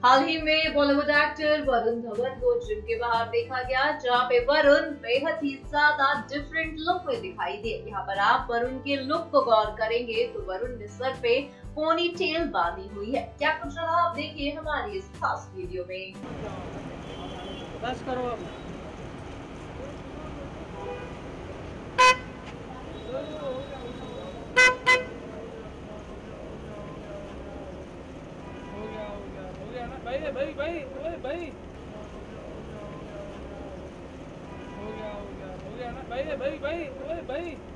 हाल ही में बॉलीवुड एक्टर वरुण धवन को जिम के बाहर देखा गया, जहां पे वरुण बेहद ही ज्यादा डिफरेंट लुक में दिखाई दे। यहाँ पर आप वरुण के लुक को गौर करेंगे तो वरुण ने सर पे पोनी टेल बांधी हुई है। क्या कुछ रहा आप देखिए हमारी इस खास वीडियो में। बस करो अब। भाई भाई भाई ओए भाई हो गया ना भाई भाई भाई ओए भाई।